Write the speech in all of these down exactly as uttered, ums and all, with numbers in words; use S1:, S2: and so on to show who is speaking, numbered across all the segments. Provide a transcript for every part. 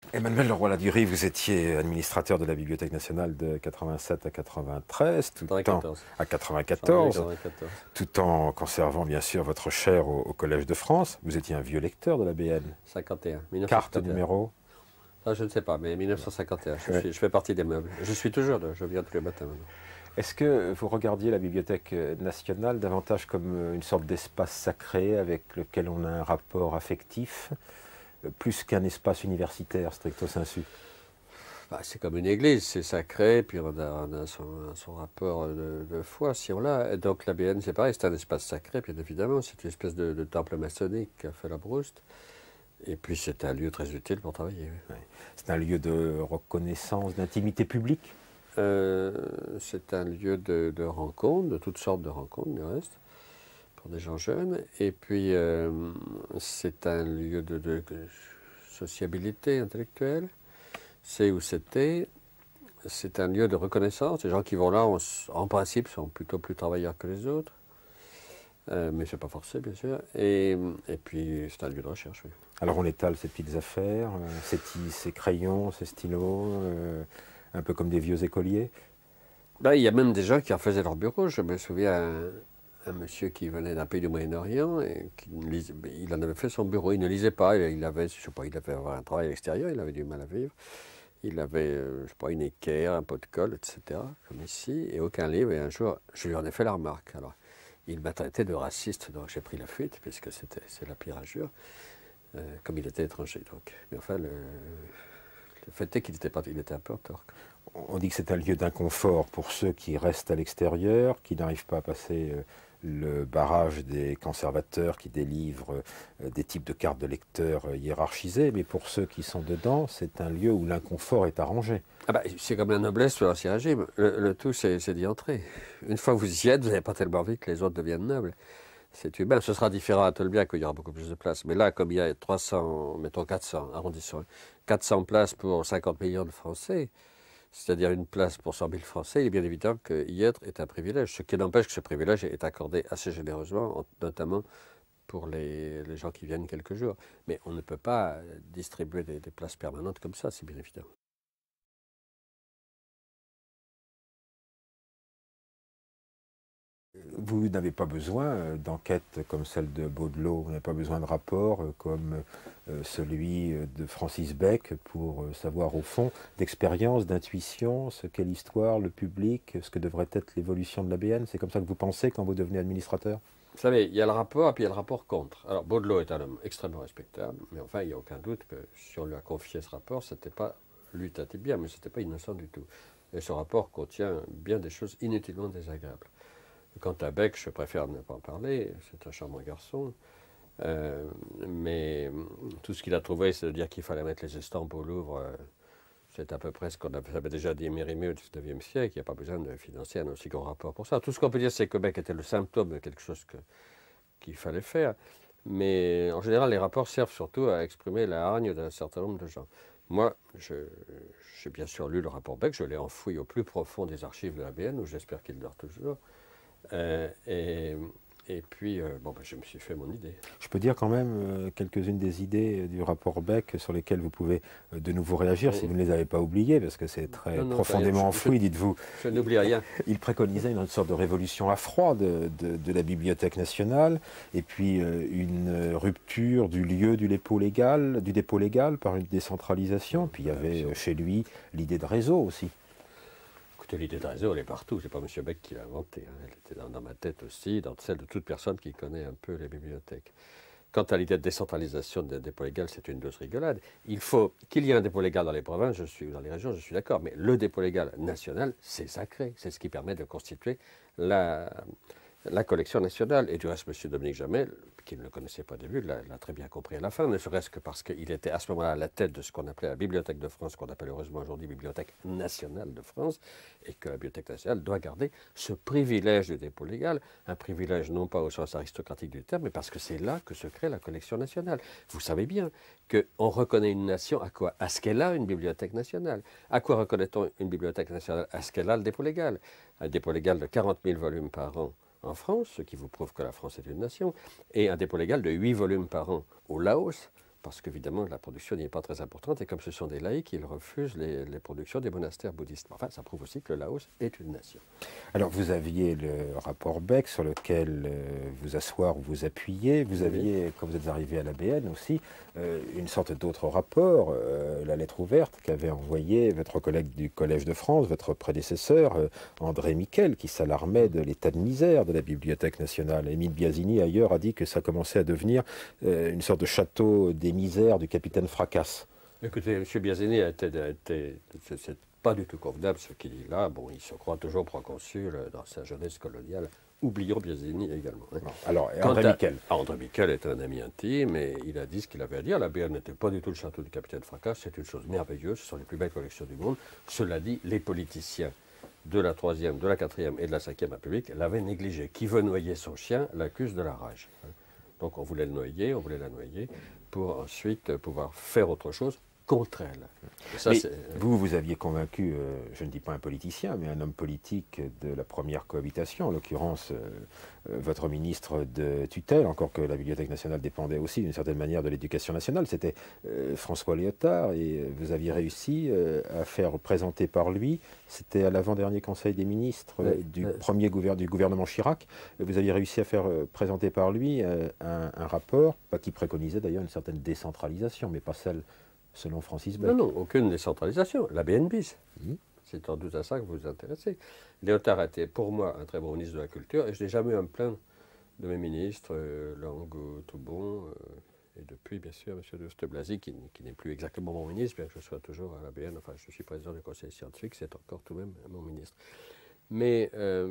S1: Emmanuel Leroy-Ladurie, vous étiez administrateur de la Bibliothèque nationale de quatre-vingt-sept à quatre-vingt-treize, tout en,
S2: quatre-vingt-quatorze.
S1: à quatre-vingt-quatorze,
S2: quatre-vingt-quatorze.
S1: tout en conservant bien sûr votre chaire au, au Collège de France. Vous étiez un vieux lecteur de la B N.
S2: cinquante et un.
S1: Carte,
S2: mille neuf cent cinquante et un.
S1: numéro.
S2: Ah, je ne sais pas, mais mille neuf cent cinquante et un, je,
S1: Ouais.
S2: suis- je fais partie des meubles. Je suis toujours, là, je viens tous les matins maintenant.
S1: Est-ce que vous regardiez la Bibliothèque nationale davantage comme une sorte d'espace sacré avec lequel on a un rapport affectif, plus qu'un espace universitaire stricto sensu?
S2: Bah, c'est comme une église, c'est sacré, puis on a, on a son, son rapport de, de foi, si on l'a. Et donc la B N, c'est pareil, c'est un espace sacré, bien évidemment. C'est une espèce de, de temple maçonnique qu'a fait la Brouste. Et puis c'est un lieu très utile pour travailler. Oui.
S1: Ouais. C'est un lieu de reconnaissance, d'intimité publique.
S2: Euh, c'est un lieu de, de rencontre, de toutes sortes de rencontres, du reste, pour des gens jeunes. Et puis euh, c'est un lieu de, de sociabilité intellectuelle. C'est où c'était. C'est un lieu de reconnaissance. Les gens qui vont là, on, en principe, sont plutôt plus travailleurs que les autres. Euh, mais ce n'est pas forcé, bien sûr. Et, et puis, c'est un lieu de recherche, oui.
S1: Alors on étale ses petites affaires, euh, ses, ses crayons, ses stylos, euh, un peu comme des vieux écoliers.
S2: Ben, il y a même des gens qui en faisaient leur bureau. Je me souviens un, un monsieur qui venait d'un pays du Moyen-Orient, et qui lisait, il en avait fait son bureau. Il ne lisait pas, il avait, je sais pas, il avait un travail à l'extérieur, il avait du mal à vivre. Il avait, euh, je sais pas, une équerre, un pot de colle, et cetera, comme ici, et aucun livre. Et un jour, je lui en ai fait la remarque. Alors, il m'a traité de raciste, donc j'ai pris la fuite, puisque c'était, c'est la pire injure, euh, comme il était étranger. Donc. Mais enfin, le, le fait est qu'il était, pas, il était un peu en tort.
S1: On dit que c'est un lieu d'inconfort pour ceux qui restent à l'extérieur, qui n'arrivent pas à passer euh, le barrage des conservateurs qui délivrent euh, des types de cartes de lecteurs euh, hiérarchisées, mais pour ceux qui sont dedans, c'est un lieu où l'inconfort est arrangé.
S2: Ah bah, c'est comme la noblesse sous l'Ancien Régime. Le, le tout, c'est, c'est d'y entrer. Une fois que vous y êtes, vous n'avez pas tellement vite que les autres deviennent nobles. C'est humain. Ce sera différent à Tolbiac où il y aura beaucoup plus de place. Mais là, comme il y a trois cents, mettons quatre cents, arrondissons, quatre cents places pour cinquante millions de Français, c'est-à-dire une place pour cent mille Français, il est bien évident qu'y être est un privilège. Ce qui n'empêche que ce privilège est accordé assez généreusement, notamment pour les, les gens qui viennent quelques jours. Mais on ne peut pas distribuer des, des places permanentes comme ça, c'est bien évident.
S1: Vous n'avez pas besoin d'enquêtes comme celle de Baudelot, vous n'avez pas besoin de rapports comme celui de Francis Beck pour savoir au fond d'expérience, d'intuition, ce qu'est l'histoire, le public, ce que devrait être l'évolution de l'A B N. C'est comme ça que vous pensez quand vous devenez administrateur?
S2: Vous savez, il y a le rapport et puis il y a le rapport contre. Alors Baudelot est un homme extrêmement respectable, mais enfin il n'y a aucun doute que si on lui a confié ce rapport, c'était pas, lui tâtait bien, mais c'était pas innocent du tout. Et ce rapport contient bien des choses inutilement désagréables. Quant à Beck, je préfère ne pas en parler, c'est un charmant garçon. Euh, mais tout ce qu'il a trouvé, c'est de dire qu'il fallait mettre les estampes au Louvre. Euh, c'est à peu près ce qu'on avait déjà dit Mérimée au dix-neuvième siècle. Il n'y a pas besoin de financer un aussi grand rapport pour ça. Tout ce qu'on peut dire, c'est que Beck était le symptôme de quelque chose que, qu'il fallait faire. Mais en général, les rapports servent surtout à exprimer la hargne d'un certain nombre de gens. Moi, je, j'ai bien sûr lu le rapport Beck, je l'ai enfoui au plus profond des archives de l'A B N, où j'espère qu'il dort toujours. Euh, et, et puis, euh, bon, ben, je me suis fait mon idée.
S1: Je peux dire quand même euh, quelques-unes des idées du rapport Beck sur lesquelles vous pouvez euh, de nouveau réagir, oui, si vous ne les avez pas oubliées, parce que c'est très non, non, profondément enfoui, dites-vous.
S2: Je n'oublie rien.
S1: Il préconisait une sorte de révolution à froid de, de, de la Bibliothèque nationale, et puis euh, une rupture du lieu du dépôt légal, du dépôt légal par une décentralisation. Puis il y avait euh, chez lui l'idée de réseau aussi.
S2: L'idée de réseau, elle est partout. C'est pas M. Beck qui l'a inventée. Hein. Elle était dans, dans ma tête aussi, dans celle de toute personne qui connaît un peu les bibliothèques. Quant à l'idée de décentralisation d'un dépôt légal, c'est une douce rigolade. Il faut qu'il y ait un dépôt légal dans les provinces, je suis dans les régions, je suis d'accord. Mais le dépôt légal national, c'est sacré. C'est ce qui permet de constituer la, la collection nationale. Et du reste, M. Dominique Jamel, qui ne le connaissait pas au début, l'a, l'a très bien compris à la fin, ne serait-ce que parce qu'il était à ce moment-là à la tête de ce qu'on appelait la Bibliothèque de France, qu'on appelle heureusement aujourd'hui Bibliothèque nationale de France, et que la Bibliothèque nationale doit garder ce privilège du dépôt légal, un privilège non pas au sens aristocratique du terme, mais parce que c'est là que se crée la collection nationale. Vous savez bien qu'on reconnaît une nation à quoi? À ce qu'elle a une bibliothèque nationale. À quoi reconnaît-on une bibliothèque nationale? À ce qu'elle a le dépôt légal. Un dépôt légal de quarante mille volumes par an en France, ce qui vous prouve que la France est une nation, et un dépôt légal de huit volumes par an au Laos, parce qu'évidemment la production n'y est pas très importante, et comme ce sont des laïcs, ils refusent les, les productions des monastères bouddhistes. Enfin, ça prouve aussi que le Laos est une nation.
S1: Alors vous aviez le rapport Beck sur lequel euh, vous asseoir ou vous appuyer. Vous
S2: Oui.
S1: aviez, quand vous êtes arrivé à l'A B N aussi, euh, une sorte d'autre rapport, euh, la lettre ouverte qu'avait envoyée votre collègue du Collège de France, votre prédécesseur, euh, André Miquel, qui s'alarmait de l'état de misère de la Bibliothèque nationale. Émile Biasini, ailleurs, a dit que ça commençait à devenir euh, une sorte de château des misères du capitaine Fracasse.
S2: Écoutez, M. Biasini a été, a été c'est pas du tout convenable ce qu'il dit là. Bon, il se croit toujours proconsul dans sa jeunesse coloniale. Oublions Biasini également. Hein.
S1: Non. Alors,
S2: Quant
S1: André
S2: à,
S1: Miquel.
S2: André Miquel est un ami intime et il a dit ce qu'il avait à dire. La B N n'était pas du tout le château du capitaine Fracasse, c'est une chose merveilleuse, ce sont les plus belles collections du monde. Cela dit, les politiciens de la troisième, de la quatrième et de la cinquième République l'avaient négligé. Qui veut noyer son chien l'accuse de la rage. Donc on voulait le noyer, on voulait la noyer, pour ensuite pouvoir faire autre chose contre elle. Et ça,
S1: mais
S2: c'est...
S1: vous, vous aviez convaincu, euh, je ne dis pas un politicien, mais un homme politique de la première cohabitation, en l'occurrence euh, euh, votre ministre de tutelle, encore que la Bibliothèque nationale dépendait aussi d'une certaine manière de l'éducation nationale, c'était euh, François Léotard, et vous aviez réussi euh, à faire présenter par lui, c'était à l'avant-dernier Conseil des ministres euh,
S2: oui,
S1: du
S2: oui.
S1: premier gouver du gouvernement Chirac, vous aviez réussi à faire euh, présenter par lui euh, un, un rapport, pas qui préconisait d'ailleurs une certaine décentralisation, mais pas celle selon Francis Beck.
S2: Non, non, aucune décentralisation. La B N bis.
S1: Mmh.
S2: C'est sans doute à ça que vous vous intéressez. Léotard était pour moi un très bon ministre de la Culture et je n'ai jamais eu à me plaindre de mes ministres, euh, Lang, Toubon, euh, et depuis, bien sûr, M. de Blasi, qui, qui n'est plus exactement mon ministre, bien que je sois toujours à la B N, enfin, je suis président du conseil scientifique, c'est encore tout de même mon ministre. Mais euh,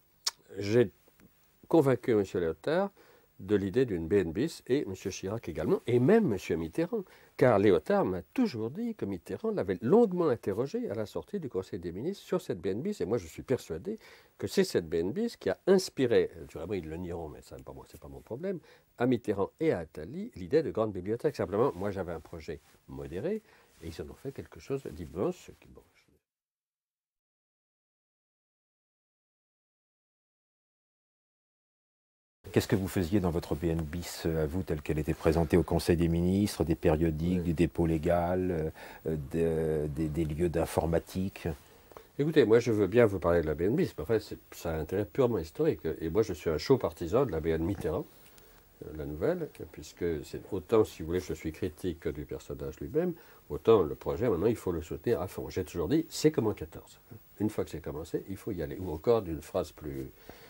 S2: j'ai convaincu M. Léotard de l'idée d'une B N bis, et M. Chirac également, et même M. Mitterrand. Car Léotard m'a toujours dit que Mitterrand l'avait longuement interrogé à la sortie du Conseil des ministres sur cette B N bis, et moi je suis persuadé que c'est cette B N bis qui a inspiré, vraiment ils le nieront, mais ça n'est pas, pas mon problème, à Mitterrand et à Attali l'idée de grande bibliothèque. Simplement, moi j'avais un projet modéré, et ils en ont fait quelque chose d'immense, qui, bon,
S1: Qu'est-ce que vous faisiez dans votre B N bis à vous, telle qu'elle était présentée au Conseil des ministres, des périodiques, oui. du dépôt légal, euh, de, des, des lieux d'informatique?
S2: Écoutez, moi je veux bien vous parler de la B N bis, mais en fait ça a un intérêt purement historique. Et moi je suis un chaud partisan de la B N Mitterrand, euh, la nouvelle, puisque c'est autant, si vous voulez, je suis critique que du personnage lui-même, autant le projet, maintenant il faut le soutenir à fond. J'ai toujours dit, c'est comme en quatorze. Une fois que c'est commencé, il faut y aller. Ou encore d'une phrase plus...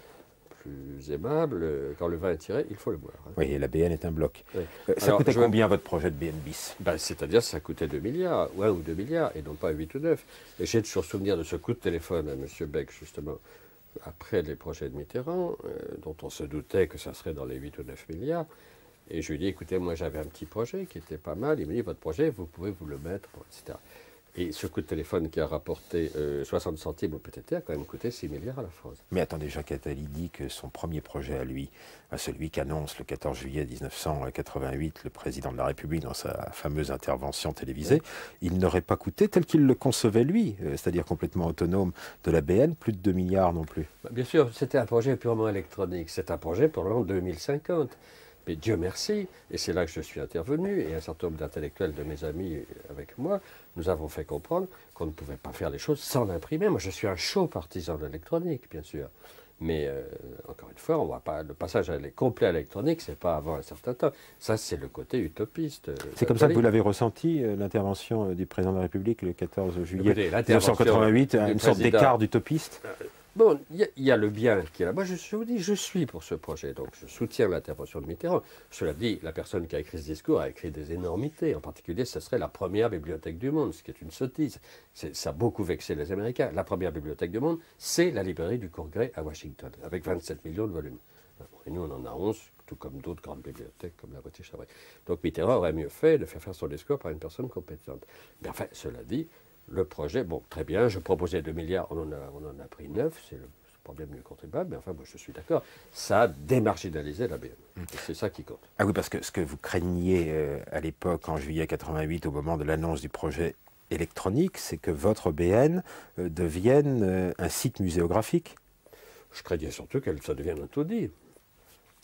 S2: plus aimable, quand le vin est tiré, il faut le boire. Hein.
S1: Oui, et la B N est un bloc. Oui. Euh, ça
S2: Alors,
S1: coûtait
S2: je...
S1: combien votre projet de B N bis?
S2: Ben, c'est-à-dire que ça coûtait deux milliards, ou un ou deux milliards, et non pas huit ou neuf. Et j'ai toujours souvenir de ce coup de téléphone à M. Beck, justement, après les projets de Mitterrand, euh, dont on se doutait que ça serait dans les huit ou neuf milliards. Et je lui ai dit, écoutez, moi j'avais un petit projet qui était pas mal. Il me dit, votre projet, vous pouvez vous le mettre, et cetera. Et ce coup de téléphone qui a rapporté euh, soixante centimes au P T T a quand même coûté six milliards à la France.
S1: Mais attendez, Jacques Attali dit que son premier projet à lui, à celui qu'annonce le quatorze juillet mille neuf cent quatre-vingt-huit le président de la République dans sa fameuse intervention télévisée, oui. il n'aurait pas coûté tel qu'il le concevait lui, euh, c'est-à-dire complètement autonome de la B N, plus de deux milliards non plus.
S2: Bien sûr, c'était un projet purement électronique. C'est un projet pour l'an deux mille cinquante. Mais Dieu merci, et c'est là que je suis intervenu, et un certain nombre d'intellectuels de mes amis avec moi, nous avons fait comprendre qu'on ne pouvait pas faire les choses sans l'imprimer. Moi, je suis un chaud partisan de l'électronique, bien sûr. Mais, euh, encore une fois, on voit pas, le passage à complet à l'électronique, c'est pas avant un certain temps. Ça, c'est le côté utopiste.
S1: C'est comme ça que vous l'avez ressenti, euh, l'intervention du président de la République le quatorze juillet mille neuf cent quatre-vingt-huit, une sorte d'écart d'utopiste?
S2: Bon, il y, y a le bien qui est là. Moi, je, je vous dis, je suis pour ce projet, donc je soutiens l'intervention de Mitterrand. Cela dit, la personne qui a écrit ce discours a écrit des énormités. En particulier, ce serait la première bibliothèque du monde, ce qui est une sottise. Ça a beaucoup vexé les Américains. La première bibliothèque du monde, c'est la librairie du Congrès à Washington, avec vingt-sept millions de volumes. Et nous, on en a onze, tout comme d'autres grandes bibliothèques, comme la British Library. Donc Mitterrand aurait mieux fait de faire faire son discours par une personne compétente. Mais enfin, cela dit, le projet, bon, très bien, je proposais deux milliards, on en a, on en a pris neuf, c'est le problème du contribuable, mais enfin, moi, je suis d'accord, ça a démarginalisé la B N. Mmh. C'est ça qui compte.
S1: Ah oui, parce que ce que vous craigniez euh, à l'époque, en juillet quatre-vingt-huit, au moment de l'annonce du projet électronique, c'est que votre B N euh, devienne euh, un site muséographique.
S2: Je craignais surtout que ça devienne un taudis.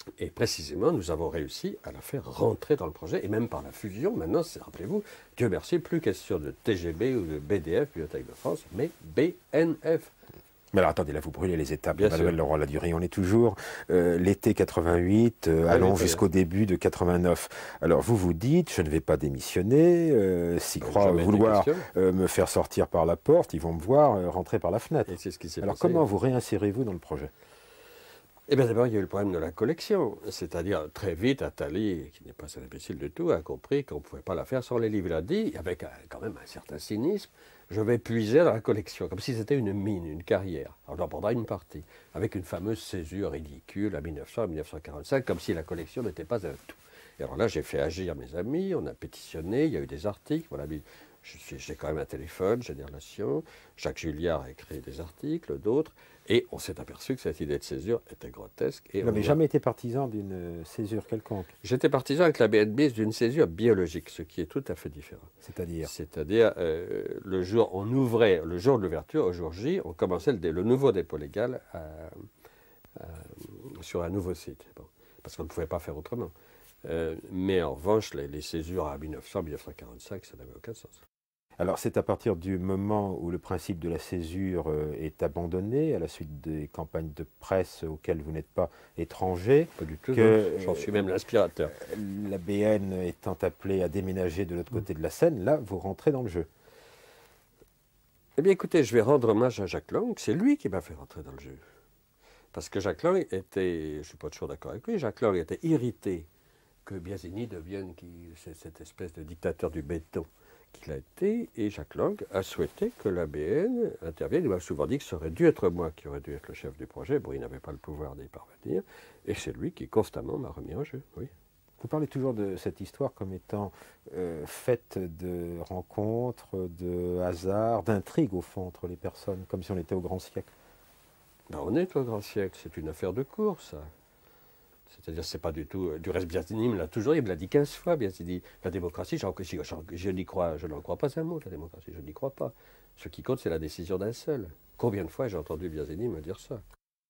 S2: Et précisément, nous avons réussi à la faire rentrer dans le projet, et même par la fusion, maintenant, rappelez-vous, Dieu merci, plus question de T G B ou de B D F, Bibliothèque de France, mais B N F.
S1: Mais alors attendez, là vous brûlez les étapes.
S2: Bien
S1: Manuel
S2: sûr.
S1: Leroy-Ladurie, on est toujours euh, l'été quatre-vingt-huit, euh,
S2: Oui,
S1: allons
S2: oui,
S1: jusqu'au début de quatre-vingt-neuf. Alors vous vous dites, je ne vais pas démissionner, euh, s'ils
S2: Donc,
S1: croient
S2: jamais été
S1: vouloir
S2: question.
S1: euh, me faire sortir par la porte, ils vont me voir euh, rentrer par la fenêtre.
S2: Et c'est ce qui s'est
S1: Alors
S2: passé.
S1: comment vous réinsérez-vous dans le projet?
S2: Eh bien d'abord, il y a eu le problème de la collection. C'est-à-dire, très vite, Attali, qui n'est pas un imbécile du tout, a compris qu'on ne pouvait pas la faire sans les livres. Il a dit, avec un- quand même un certain cynisme, je vais puiser dans la collection, comme si c'était une mine, une carrière. Alors j'en prendrai une partie, avec une fameuse césure ridicule à mille neuf cents, à mille neuf cent quarante-cinq, comme si la collection n'était pas un tout. Et alors là, j'ai fait agir mes amis, on a pétitionné, il y a eu des articles, voilà, je suis- j'ai quand même un téléphone, j'ai des relations. Jacques Julliard a écrit des articles, d'autres, et on s'est aperçu que cette idée de césure était grotesque. Et
S1: Vous
S2: on
S1: n'avez
S2: a-
S1: jamais été partisan d'une euh, césure quelconque,
S2: J'étais partisan avec la B N B d'une césure biologique, ce qui est tout à fait différent.
S1: c'est-à-dire?
S2: C'est-à-dire, euh, le jour, on ouvrait, le jour de l'ouverture, au jour J, on commençait le, dé- le nouveau dépôt légal à- à- sur un nouveau site. Bon, parce qu'on ne pouvait pas faire autrement. Euh, mais en revanche, les, les césures à mille neuf cents, mille neuf cent quarante-cinq, ça n'avait aucun sens.
S1: Alors c'est à partir du moment où le principe de la césure euh, est abandonné, à la suite des campagnes de presse auxquelles vous n'êtes pas étranger,
S2: Pas du tout,
S1: que
S2: non. J'en suis même l'inspirateur.
S1: la B N étant appelée à déménager de l'autre côté de la Seine, là vous rentrez dans le jeu.
S2: Eh bien, écoutez, je vais rendre hommage à Jacques Lang. C'est lui qui m'a fait rentrer dans le jeu. Parce que Jacques Lang était, je ne suis pas toujours d'accord avec lui, Jacques Lang était irrité que Biasini devienne qui, cette espèce de dictateur du béton qu'il a été. Et Jacques Lang a souhaité que la B N intervienne. Il m'a souvent dit que ça aurait dû être moi qui aurais dû être le chef du projet. Bon, il n'avait pas le pouvoir d'y parvenir. Et c'est lui qui constamment m'a remis en jeu, oui.
S1: Vous parlez toujours de cette histoire comme étant euh, faite de rencontres, de hasards, d'intrigues au fond entre les personnes, comme si on était au grand siècle.
S2: Ben, on est au grand siècle, c'est une affaire de cours, ça. C'est-à-dire, c'est pas du tout. Du reste, Biasini me l'a toujours dit, il me l'a dit quinze fois. Biasini, la démocratie, j'en- je, je, je n'y crois, je n'en crois pas un mot, la démocratie, je n'y crois pas. Ce qui compte, c'est la décision d'un seul. Combien de fois j'ai entendu Biasini me dire ça?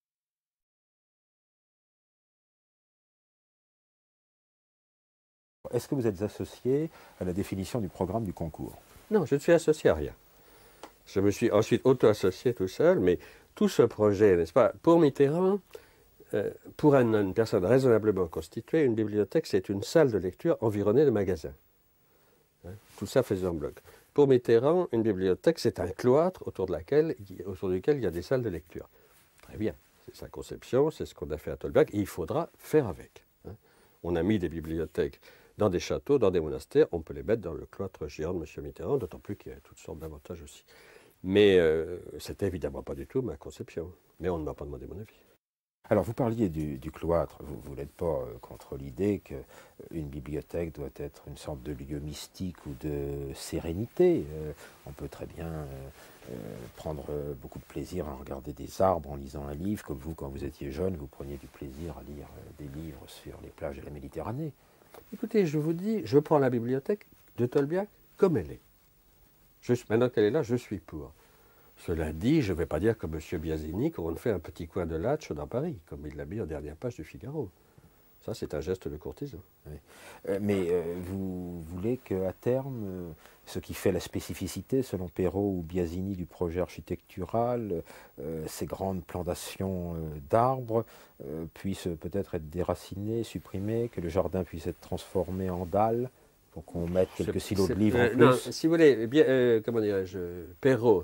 S1: Est-ce que vous êtes associé à la définition du programme du concours?
S2: Non, je ne suis associé à rien. Je me suis ensuite auto-associé tout seul, mais tout ce projet, n'est-ce pas, pour Mitterrand, euh, pour un- une personne raisonnablement constituée, une bibliothèque, c'est une salle de lecture environnée de magasins. Hein, tout ça faisait en bloc. Pour Mitterrand, une bibliothèque, c'est un cloître autour, de laquelle, autour duquel il y a des salles de lecture. Très bien, c'est sa conception, c'est ce qu'on a fait à Tolbiac, et il faudra faire avec. Hein. On a mis des bibliothèques dans des châteaux, dans des monastères, on peut les mettre dans le cloître géant de M. Mitterrand, d'autant plus qu'il y a toutes sortes d'avantages aussi. Mais euh, c'était évidemment pas du tout ma conception. Mais on ne m'a pas demandé mon avis.
S1: Alors vous parliez du, du cloître, vous, vous n'êtes pas euh, contre l'idée qu'une bibliothèque doit être une sorte de lieu mystique ou de sérénité. Euh, on peut très bien euh, euh, prendre euh, beaucoup de plaisir à regarder des arbres en lisant un livre, comme vous, quand vous étiez jeune, vous preniez du plaisir à lire euh, des livres sur les plages de la Méditerranée.
S2: Écoutez, je vous dis, je prends la bibliothèque de Tolbiac comme elle est. Je, maintenant qu'elle est là, je suis pour. Cela dit, je ne vais pas dire comme M. Biasini qu'on fait un petit coin de Latch dans Paris, comme il l'a mis en dernière page du Figaro. Ça, c'est un geste de courtisan.
S1: Oui. Euh, mais euh, vous voulez qu'à terme, euh, ce qui fait la spécificité, selon Perrault ou Biasini, du projet architectural, euh, ces grandes plantations euh, d'arbres euh, puissent peut-être être déracinées, supprimées, que le jardin puisse être transformé en dalle, pour qu'on mette quelques silos de livres
S2: euh,
S1: en plus.
S2: Non, si vous voulez, eh bien, euh, comment dirais-je, Perrault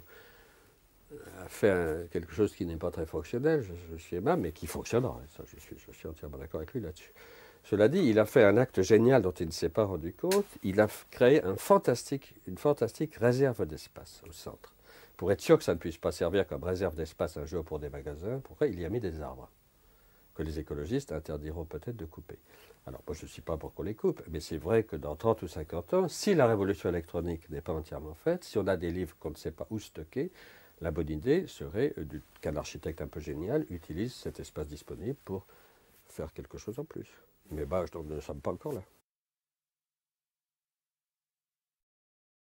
S2: a fait un, quelque chose qui n'est pas très fonctionnel, je, je suis aimable, mais qui fonctionnera. Ça, je, suis, je suis entièrement d'accord avec lui là-dessus. Cela dit, il a fait un acte génial dont il ne s'est pas rendu compte. Il a créé un fantastique, une fantastique réserve d'espace au centre. Pour être sûr que ça ne puisse pas servir comme réserve d'espace un jour pour des magasins, pourquoi il y a mis des arbres que les écologistes interdiront peut-être de couper. Alors, moi, je ne suis pas pour qu'on les coupe, mais c'est vrai que dans trente ou cinquante ans, si la révolution électronique n'est pas entièrement faite, si on a des livres qu'on ne sait pas où stocker, la bonne idée serait qu'un architecte un peu génial utilise cet espace disponible pour faire quelque chose en plus. Mais bah, nous ne sommes pas encore là.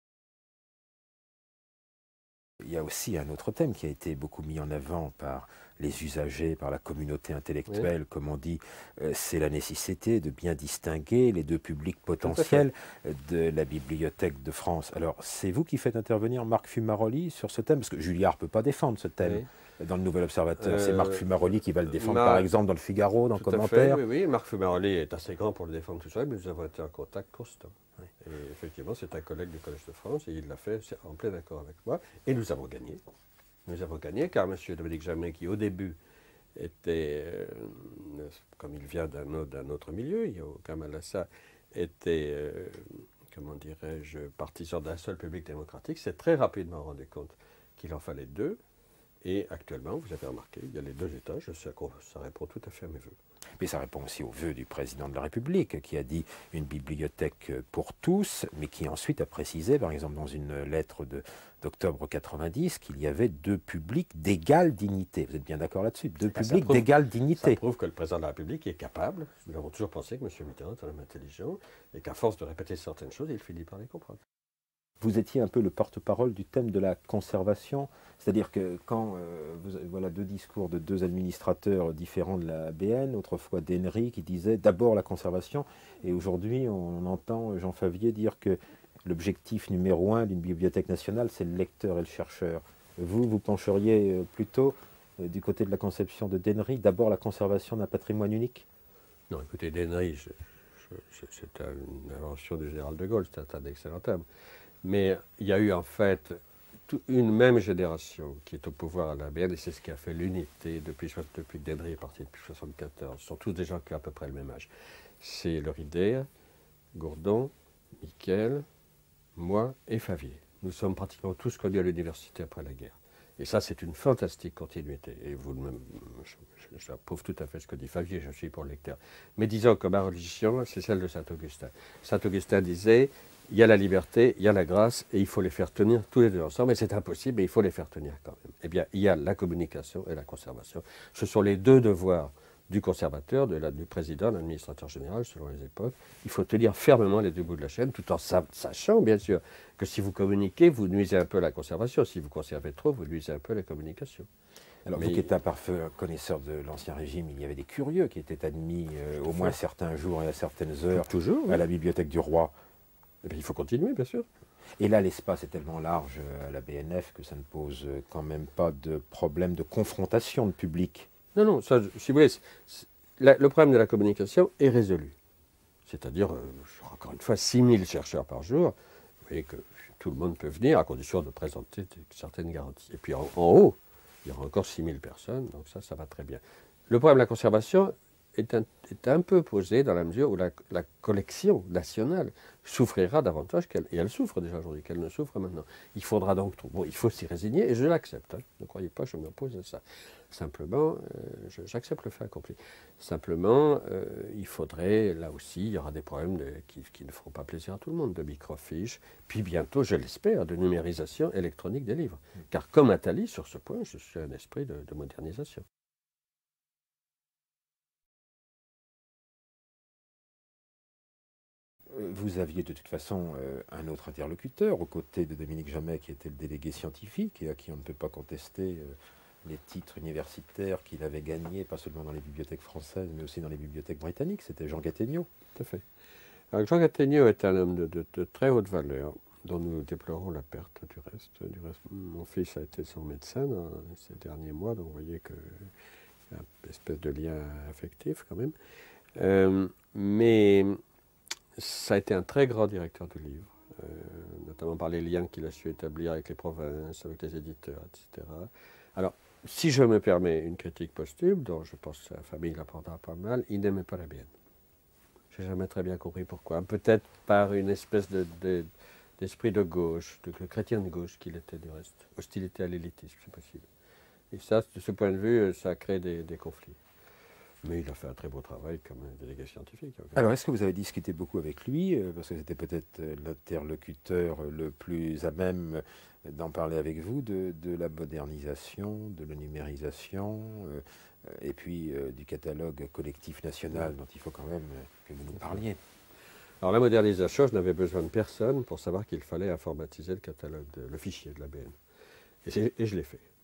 S1: Il y a aussi un autre thème qui a été beaucoup mis en avant par les usagers, par la communauté intellectuelle, oui. Comme on dit, euh, c'est la nécessité de bien distinguer les deux publics potentiels de la Bibliothèque de France. Alors, c'est vous qui faites intervenir Marc Fumaroli sur ce thème, parce que Julliard ne peut pas défendre ce thème. Oui. Dans le Nouvel Observateur, euh, c'est Marc Fumaroli qui va le défendre, Mar... par exemple, dans le Figaro, dans le Commentaire.
S2: Oui, oui, Marc Fumaroli est assez grand pour le défendre tout seul, mais nous avons été en contact constant. Oui. Et effectivement, c'est un collègue du Collège de France, et il l'a fait en plein accord avec moi, et nous avons gagné. Nous avons gagné, car M. Dominique Jamais, qui au début était, euh, comme il vient d'un autre, autre milieu, il n'y a aucun mal à ça, était, euh, comment dirais-je, partisan d'un seul public démocratique, s'est très rapidement rendu compte qu'il en fallait deux. Et actuellement, vous avez remarqué, il y a les deux étages, ça, ça répond tout à fait à mes vœux.
S1: Mais ça répond aussi aux vœux du président de la République, qui a dit une bibliothèque pour tous, mais qui ensuite a précisé, par exemple dans une lettre d'octobre quatre-vingt-dix, qu'il y avait deux publics d'égale dignité. Vous êtes bien d'accord là-dessus? Deux ah, publics d'égale dignité.
S2: Ça prouve que le président de la République est capable. Nous avons toujours pensé que M. Mitterrand est un homme intelligent, et qu'à force de répéter certaines choses, il finit par les comprendre.
S1: Vous étiez un peu le porte-parole du thème de la conservation, c'est-à-dire que quand, euh, vous, voilà deux discours de deux administrateurs différents de la B N, autrefois d'Henry qui disait d'abord la conservation, et aujourd'hui on entend Jean Favier dire que l'objectif numéro un d'une bibliothèque nationale, c'est le lecteur et le chercheur. Vous, vous pencheriez plutôt euh, du côté de la conception de d'Henry, d'abord la conservation d'un patrimoine unique?
S2: Non, écoutez, d'Henry, c'est une invention du général de Gaulle, c'est un excellent homme. Mais il y a eu en fait une même génération qui est au pouvoir à la B N, et c'est ce qui a fait l'unité depuis, depuis que Denry est parti depuis mille neuf cent soixante-quatorze. Ce sont tous des gens qui ont à peu près le même âge. C'est Lerider, Gourdon, Miquel, moi et Favier. Nous sommes pratiquement tous connus à l'université après la guerre. Et ça, c'est une fantastique continuité. Et vous, je, je, j'approuve tout à fait ce que dit Favier, je suis pour le lecteur. Mais disons que ma religion, c'est celle de Saint-Augustin. Saint-Augustin disait, il y a la liberté, il y a la grâce, et il faut les faire tenir tous les deux ensemble. Mais c'est impossible, mais il faut les faire tenir quand même. Eh bien, il y a la communication et la conservation. Ce sont les deux devoirs du conservateur, de la, du président, de l'administrateur général, selon les époques. Il faut tenir fermement les deux bouts de la chaîne, tout en sachant, bien sûr, que si vous communiquez, vous nuisez un peu à la conservation. Si vous conservez trop, vous nuisez un peu à la communication.
S1: Alors, Mais vous qui êtes un parfait connaisseur de l'Ancien Régime, il y avait des curieux qui étaient admis euh, au moins certains jours et à certaines heures
S2: Toujours, oui.
S1: à la bibliothèque du roi.
S2: Eh bien, il faut continuer, bien sûr.
S1: Et là, l'espace est tellement large à la B N F que ça ne pose quand même pas de problème de confrontation de public.
S2: Non, non, ça, si vous voulez, c est, c est, la, le problème de la communication est résolu. C'est-à-dire, euh, encore une fois, six mille chercheurs par jour. Vous voyez que tout le monde peut venir à condition de présenter certaines garanties. Et puis en, en haut, il y aura encore six mille personnes, donc ça, ça va très bien. Le problème de la conservation est un, est un peu posé dans la mesure où la, la collection nationale souffrira davantage qu'elle, et elle souffre déjà aujourd'hui, qu'elle ne souffre maintenant. Il faudra donc, bon, il faut s'y résigner, et je l'accepte, hein. Ne croyez pas que je m'oppose à ça. Simplement, euh, j'accepte le fait accompli. Simplement, euh, il faudrait, là aussi, il y aura des problèmes de, qui, qui ne feront pas plaisir à tout le monde, de microfiches, puis bientôt, je l'espère, de numérisation électronique des livres. Car comme Attali, sur ce point, je suis un esprit de, de modernisation.
S1: Vous aviez de toute façon euh, un autre interlocuteur aux côtés de Dominique Jamais, qui était le délégué scientifique et à qui on ne peut pas contester euh, les titres universitaires qu'il avait gagnés, pas seulement dans les bibliothèques françaises, mais aussi dans les bibliothèques britanniques. C'était Jean Gattegno.
S2: Tout à fait. Alors, Jean Gattegno est un homme de, de, de très haute valeur, dont nous déplorons la perte du reste. Du reste. Mon fils a été son médecin dans ces derniers mois, donc vous voyez qu'il y a une espèce de lien affectif quand même. Euh, mais ça a été un très grand directeur du livre, euh, notamment par les liens qu'il a su établir avec les provinces, avec les éditeurs, et cetera. Alors, si je me permets une critique posthume, dont je pense que sa famille l'apprendra pas mal, il n'aimait pas la B N. Je n'ai jamais très bien compris pourquoi. Peut-être par une espèce de, de, d'esprit de gauche, de, de chrétien de gauche qu'il était du reste. Hostilité à l'élitisme, c'est possible. Et ça, de ce point de vue, ça a créé des, des conflits. Mais il a fait un très beau travail comme délégué scientifique.
S1: Alors, est-ce que vous avez discuté beaucoup avec lui, parce que c'était peut-être l'interlocuteur le plus à même d'en parler avec vous, de, de la modernisation, de la numérisation, euh, et puis euh, du catalogue collectif national dont il faut quand même que vous nous parliez?
S2: Alors, la modernisation, je n'avais besoin de personne pour savoir qu'il fallait informatiser le catalogue, de, le fichier de la B N. Et, et je l'ai fait.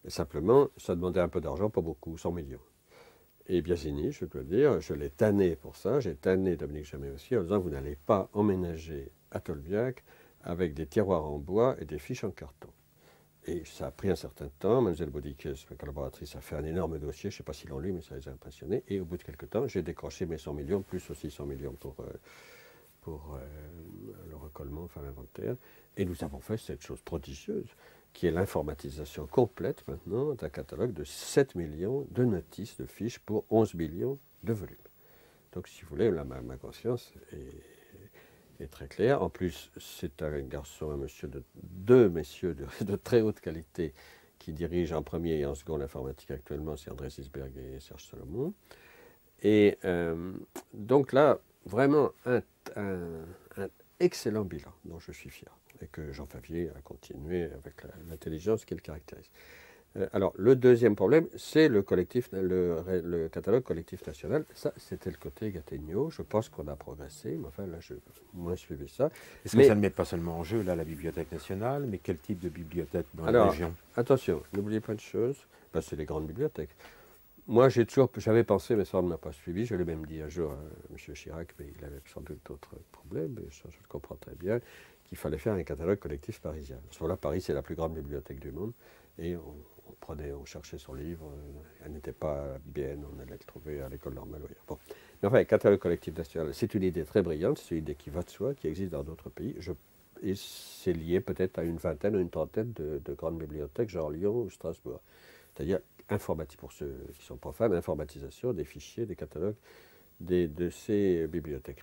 S2: Et simplement, ça demandait un peu d'argent, pas beaucoup, cent millions. Et Biasini, je dois dire, je l'ai tanné pour ça, j'ai tanné Dominique Jamais aussi, en disant, vous n'allez pas emménager à Tolbiac avec des tiroirs en bois et des fiches en carton. Et ça a pris un certain temps. Mademoiselle Baudiquez, ma collaboratrice, a fait un énorme dossier. Je ne sais pas s'ils l'ont lu, mais ça les a impressionnés. Et au bout de quelques temps, j'ai décroché mes cent millions, plus aussi cent millions pour, euh, pour euh, le recollement, enfin l'inventaire. Et nous avons fait cette chose prodigieuse, qui est l'informatisation complète maintenant d'un catalogue de sept millions de notices, de fiches pour onze millions de volumes. Donc, si vous voulez, là, ma, ma conscience est, est très claire. En plus, c'est un garçon, un monsieur de deux messieurs de, de très haute qualité qui dirigent en premier et en second l'informatique actuellement, c'est André Sisberg et Serge Salomon. Et euh, donc là, vraiment un, un, un excellent bilan dont je suis fier et que Jean Favier a continué avec l'intelligence qui le caractérise. Euh, alors, le deuxième problème, c'est le, collectif, le, le catalogue collectif national. Ça, c'était le côté Gattegno. Je pense qu'on a progressé, mais enfin, là, je moins suivi ça.
S1: Est-ce que ça ne met pas seulement en jeu, là, la Bibliothèque nationale, mais quel type de bibliothèque dans
S2: alors,
S1: la région?
S2: Attention, n'oubliez pas une chose, ben, c'est les grandes bibliothèques. Moi, j'ai toujours, j'avais pensé, mais ça ne m'a pas suivi, je l'ai même dit un jour à M. Chirac, mais il avait sans doute d'autres problèmes, et ça, je le comprends très bien, qu'il fallait faire un catalogue collectif parisien. À ce moment-là, Paris, c'est la plus grande bibliothèque du monde, et on, on prenait, on cherchait son livre, elle n'était pas à Bienne, on allait le trouver à l'école normale ou ailleurs. Bon. Mais enfin, catalogue collectif national, c'est une idée très brillante, c'est une idée qui va de soi, qui existe dans d'autres pays, je, et c'est lié peut-être à une vingtaine ou une trentaine de, de grandes bibliothèques, genre Lyon ou Strasbourg. C'est-à-dire, informatique pour ceux qui sont profanes, informatisation des fichiers, des catalogues des, de ces bibliothèques.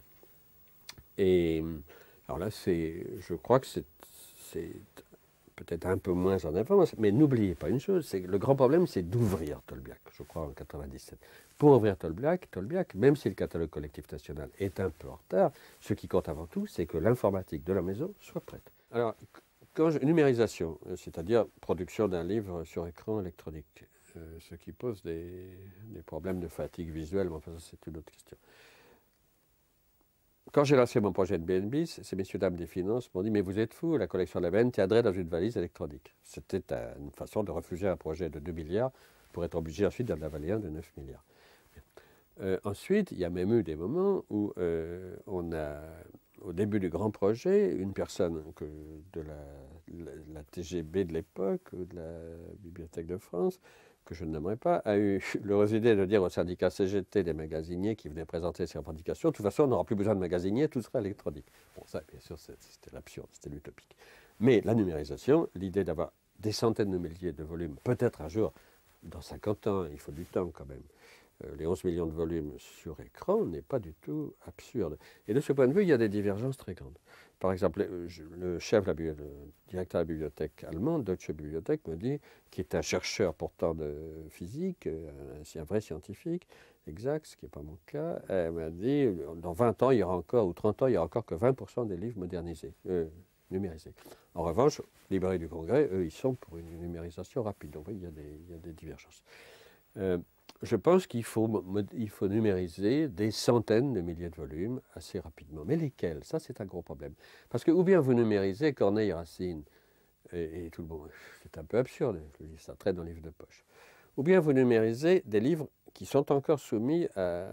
S2: Et alors là, c'est, je crois que c'est, c'est peut-être un peu moins en avance, mais n'oubliez pas une chose, c'est que le grand problème, c'est d'ouvrir Tolbiac, je crois, en quatre-vingt-dix-sept. Pour ouvrir Tolbiac, Tolbiac, même si le catalogue collectif national est un peu en retard, ce qui compte avant tout, c'est que l'informatique de la maison soit prête. Alors, quand je, numérisation, c'est-à-dire production d'un livre sur écran électronique, euh, ce qui pose des, des problèmes de fatigue visuelle, mais enfin, ça, c'est une autre question. Quand j'ai lancé mon projet de B N B, ces messieurs dames des finances m'ont dit « Mais vous êtes fous, la collection de la B N tiendrait dans une valise électronique. » C'était une façon de refuser un projet de deux milliards pour être obligé ensuite d'en avaler un de neuf milliards. Euh, ensuite, il y a même eu des moments où euh, on a, au début du grand projet, une personne que de la, la, la T G B de l'époque, de la Bibliothèque de France, que je ne nommerai pas, a eu l'heureuse idée de dire au syndicat C G T des magasiniers qui venaient présenter ses revendications, de toute façon, on n'aura plus besoin de magasiniers, tout sera électronique. Bon, ça, bien sûr, c'était l'absurde, c'était l'utopique. Mais la numérisation, l'idée d'avoir des centaines de milliers de volumes, peut-être un jour, dans cinquante ans, il faut du temps quand même, euh, les onze millions de volumes sur écran n'est pas du tout absurde. Et de ce point de vue, il y a des divergences très grandes. Par exemple, le chef, la, le directeur de la bibliothèque allemande, Deutsche Bibliothek, me dit, qui est un chercheur pourtant de physique, un, un vrai scientifique, exact, ce qui n'est pas mon cas, elle m'a dit, dans vingt ans, il y aura encore, ou trente ans, il n'y aura encore que vingt pour cent des livres modernisés, euh, numérisés. En revanche, les librairies du Congrès, eux, ils sont pour une numérisation rapide. Donc, oui, il y a des, il y a des divergences. Euh, Je pense qu'il faut, il faut numériser des centaines de milliers de volumes assez rapidement. Mais lesquels? Ça, c'est un gros problème. Parce que ou bien vous numérisez Corneille, Racine, et, et tout le monde, c'est un peu absurde, je dis ça traîne dans le livre de poche. Ou bien vous numérisez des livres qui sont encore soumis à,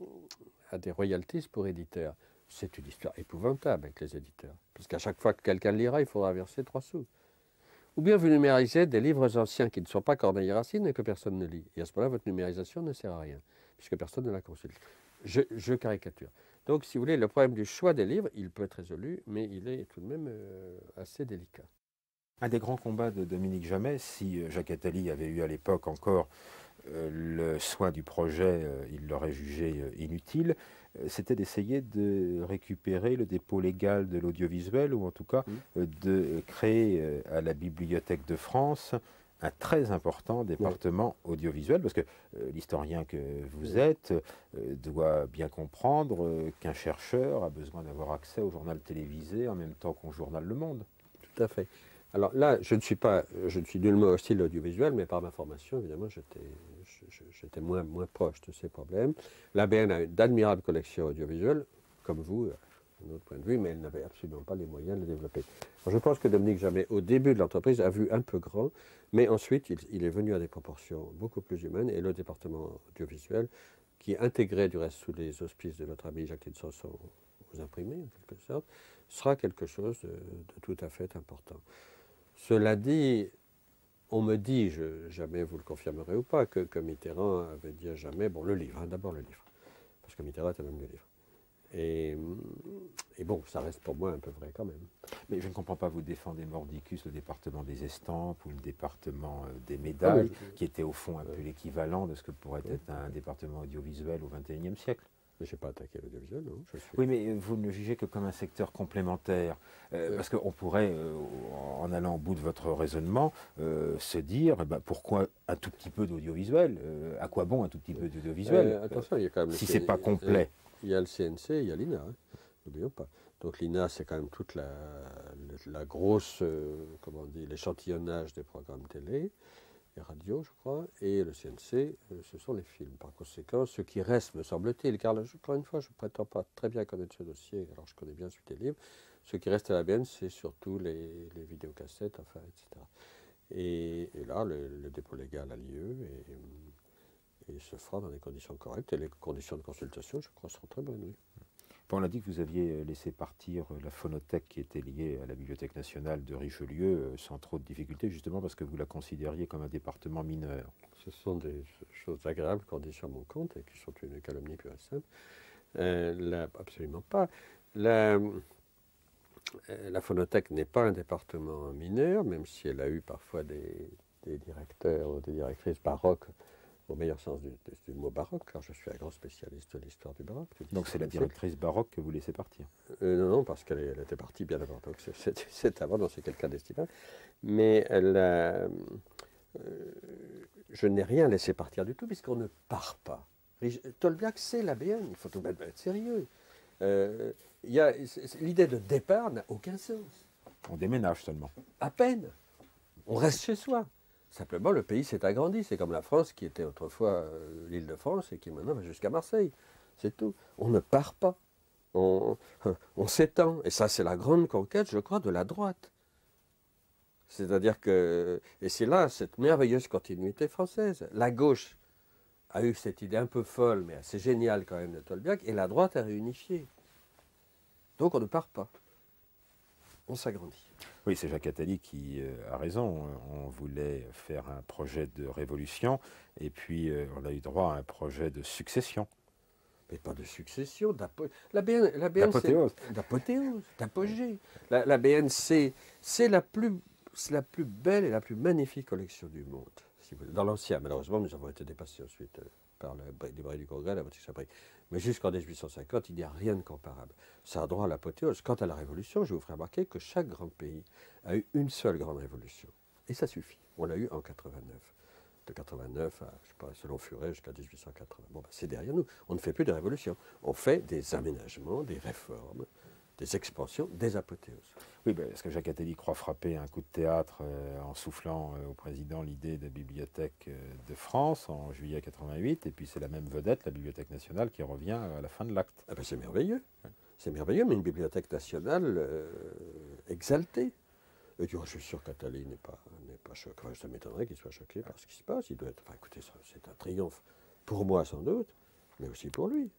S2: à des royalties pour éditeurs. C'est une histoire épouvantable avec les éditeurs. Parce qu'à chaque fois que quelqu'un le lira, il faudra verser trois sous. Ou bien vous numérisez des livres anciens qui ne sont pas Corneille et Racine et que personne ne lit. Et à ce moment-là, votre numérisation ne sert à rien, puisque personne ne la consulte. Je, je caricature. Donc, si vous voulez, le problème du choix des livres, il peut être résolu, mais il est tout de même euh, assez délicat.
S1: Un des grands combats de Dominique Jamais, si Jacques Attali avait eu à l'époque encore euh, le soin du projet, euh, il l'aurait jugé euh, inutile, euh, c'était d'essayer de récupérer le dépôt légal de l'audiovisuel, ou en tout cas euh, de créer euh, à la Bibliothèque de France un très important département oui. audiovisuel, parce que euh, l'historien que vous oui. êtes euh, doit bien comprendre euh, qu'un chercheur a besoin d'avoir accès au journal télévisé en même temps qu'au journal Le Monde.
S2: Tout à fait. Alors là, je ne suis pas, je ne suis nullement hostile à l'audiovisuel, mais par ma formation, évidemment, j'étais moins, moins proche de ces problèmes. La B N a d'admirables collections audiovisuelles, comme vous, un autre point de vue, mais elle n'avait absolument pas les moyens de le développer. Alors, je pense que Dominique Jamais, au début de l'entreprise, a vu un peu grand, mais ensuite, il, il est venu à des proportions beaucoup plus humaines, et le département audiovisuel, qui intégrait du reste sous les auspices de notre ami Jacques Sanson aux imprimés, en quelque sorte, sera quelque chose de, de tout à fait important. Cela dit, on me dit, je, jamais vous le confirmerez ou pas, que, que Mitterrand avait dit à Jamais, bon, le livre, hein, d'abord le livre, parce que Mitterrand est un homme du livre. Et, et bon, ça reste pour moi un peu vrai quand même.
S1: Mais je ne comprends pas, vous défendez mordicus le département des estampes ou le département des médailles, ah oui, qui était au fond un euh, peu l'équivalent de ce que pourrait oui. être un département audiovisuel au vingt et unième siècle.
S2: Mais je n'ai pas attaqué l'audiovisuel, non je suis...
S1: Oui, mais vous ne le jugez que comme un secteur complémentaire. Euh, oui. Parce qu'on pourrait, euh, en allant au bout de votre raisonnement, euh, se dire, bah, pourquoi un tout petit peu d'audiovisuel euh, À quoi bon un tout petit peu d'audiovisuel
S2: euh, Attention, il y a quand même...
S1: Si ce n'est pas complet.
S2: Il y a le C N C, il y a l'I N A, hein, n'oublions pas. Donc l'I N A, c'est quand même toute la, la grosse, euh, comment on dit, l'échantillonnage des programmes télé et radio, je crois, et le C N C, euh, ce sont les films. Par conséquent, ce qui reste, me semble-t-il, car là, encore une fois, je ne prétends pas très bien connaître ce dossier, alors je connais bien Suite et Livre, ce qui reste à la B N, c'est surtout les, les vidéocassettes, enfin, et cetera. Et, et là, le, le dépôt légal a lieu, et, et se fera dans des conditions correctes, et les conditions de consultation, je crois, seront très bonnes, oui.
S1: On a dit que vous aviez laissé partir la phonothèque qui était liée à la Bibliothèque nationale de Richelieu sans trop de difficultés, justement parce que vous la considériez comme un département mineur.
S2: Ce sont des choses agréables qu'on dit sur mon compte et qui sont une calomnie pure et simple. Euh, la, absolument pas. La, la phonothèque n'est pas un département mineur, même si elle a eu parfois des, des directeurs ou des directrices baroques, au meilleur sens du, du mot baroque, car je suis un grand spécialiste de l'histoire du baroque.
S1: Donc c'est la directrice baroque que vous laissez partir
S2: euh, Non, non, parce qu'elle elle était partie bien avant, donc c'est avant, donc c'est quelqu'un d'estimable. Mais elle, euh, euh, je n'ai rien laissé partir du tout, puisqu'on ne part pas. Tolbiac, c'est l'A B N, il faut tout mettre être sérieux. Euh, L'idée de départ n'a aucun sens.
S1: On déménage seulement.
S2: À peine. On reste chez soi. Simplement, le pays s'est agrandi. C'est comme la France qui était autrefois euh, l'île de France et qui maintenant va jusqu'à Marseille. C'est tout. On ne part pas. On, on s'étend. Et ça, c'est la grande conquête, je crois, de la droite. C'est-à-dire que... Et c'est là cette merveilleuse continuité française. La gauche a eu cette idée un peu folle, mais assez géniale quand même de Tolbiac, et la droite a réunifié. Donc on ne part pas. On s'agrandit.
S1: Oui, c'est Jacques Attali qui euh, a raison. On voulait faire un projet de révolution et puis euh, on a eu droit à un projet de succession.
S2: Mais pas de succession, d'apogée. La B N, la B N d'apothéose. D'apothéose, d'apogée. La, la B N, c'est la plus, la plus belle et la plus magnifique collection du monde. Si vous, dans l'ancien, malheureusement, nous avons été dépassés ensuite euh, par le librairie du Congrès, la boutique Saint-Prix. Mais jusqu'en mille huit cent cinquante, il n'y a rien de comparable. Ça a droit à l'apothéose. Quant à la Révolution, je vous ferai remarquer que chaque grand pays a eu une seule grande révolution. Et ça suffit. On l'a eu en quatre-vingt-neuf. De quatre-vingt-neuf à, je sais pas, selon Furet, jusqu'à mille huit cent quatre-vingts. Bon, ben, c'est derrière nous. On ne fait plus de révolution. On fait des aménagements, des réformes, des expansions, des apothéoses.
S1: Oui, ben, parce que Jacques Attali croit frapper un coup de théâtre euh, en soufflant euh, au président l'idée de la Bibliothèque euh, de France en juillet quatre-vingt-huit, et puis c'est la même vedette, la Bibliothèque nationale, qui revient à la fin de l'acte.
S2: Ah ben, c'est merveilleux. Ouais. C'est merveilleux, mais une Bibliothèque nationale euh, exaltée. Et je suis sûr qu'Attali n'est pas, pas choqué. Enfin, ça m'étonnerait qu'il soit choqué par ce qui se passe. Il doit être. Enfin, écoutez, c'est un triomphe pour moi sans doute, mais aussi pour lui.